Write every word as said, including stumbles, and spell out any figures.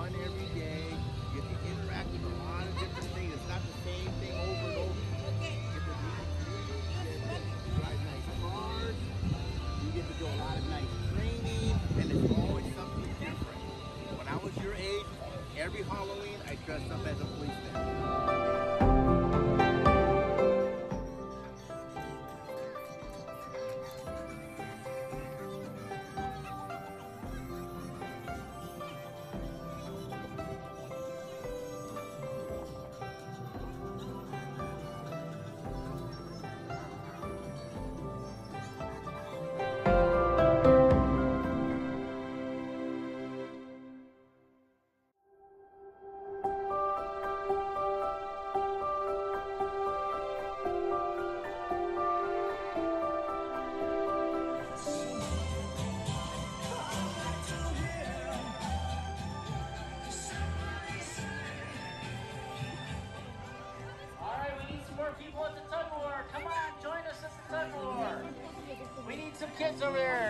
fun every day. You get to interact with a lot of different things. It's not the same thing over and over. You get to meet trees, you get to drive nice cars, you get to do a lot of nice training, and it's always something different. When I was your age, every Halloween I dressed up as a policeman. People at the tug of war. Come on, join us at the tug of war. We need some kids over here.